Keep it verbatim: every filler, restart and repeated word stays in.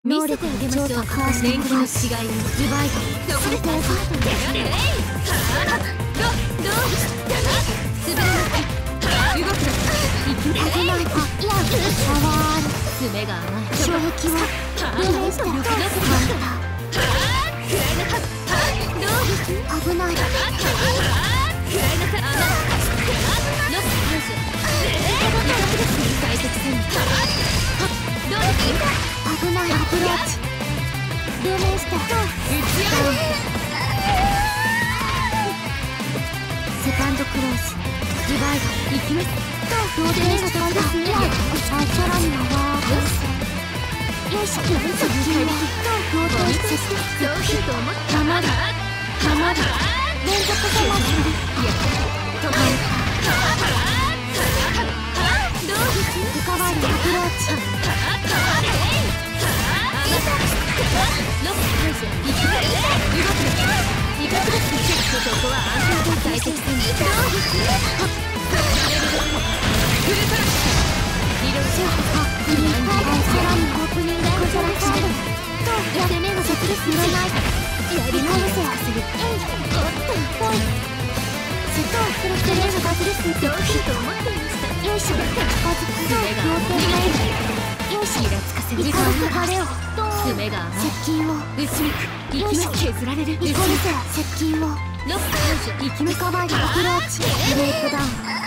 見せてあげましょう。年季の違いをズバイト。そこです。やれれい。はあ。どどうだな。滑らない。動くな。いきなりない。いや、シャワー。爪が甘い。衝撃を。運命したらどうする。はあ。くらいなさ。はあ。どうです。危ない。はあ。くらいなさ。甘い。ロック解除。ええ。いかがです。大切戦。はあ。どうです。危ないアプローチ。ルーメンスター打ち合う。セカンドクローズディバイド。いきます。ローテーションですね。あ、さらにはよし、次はローテーション。どうすると思った。まだまだ連続でまずいや止まる。どうですか。深まるアプローチ。ロック解除。いきなり動くな。いかがです。ここは安全と大切戦。どうです。フルトラッシュ。移動しよう。フリーカードさらにオープニングでございます。と攻めの先ですね。やり返せ。えい。おっとぽい。瀬戸をプロテレーのバズです。どうすると思っていました。よいしょ。近づくと両手がよし。イラつかせる。時間の晴れを。爪が甘い。接近を打ち抜く。いきます。削られる。いこるぜ。接近をロック解除。いきます。カバーにアプローチ。ブレイクダウン。